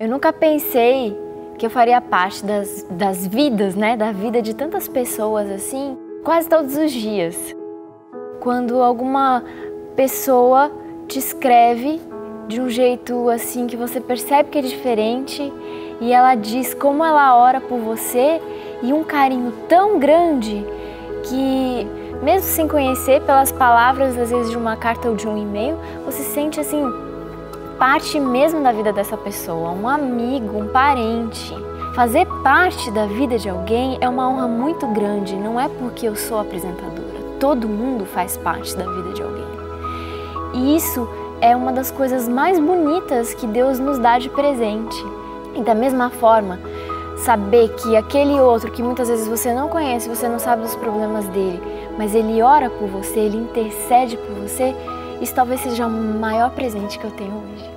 Eu nunca pensei que eu faria parte das vidas, né? Da vida de tantas pessoas assim, quase todos os dias. Quando alguma pessoa te escreve de um jeito assim que você percebe que é diferente e ela diz como ela ora por você e um carinho tão grande que, mesmo sem conhecer, pelas palavras às vezes de uma carta ou de um e-mail, você sente assim parte mesmo da vida dessa pessoa, um amigo, um parente. Fazer parte da vida de alguém é uma honra muito grande, não é porque eu sou apresentadora. Todo mundo faz parte da vida de alguém. E isso é uma das coisas mais bonitas que Deus nos dá de presente. E da mesma forma, saber que aquele outro que muitas vezes você não conhece, você não sabe dos problemas dele, mas ele ora por você, ele intercede por você, isso talvez seja o maior presente que eu tenho hoje.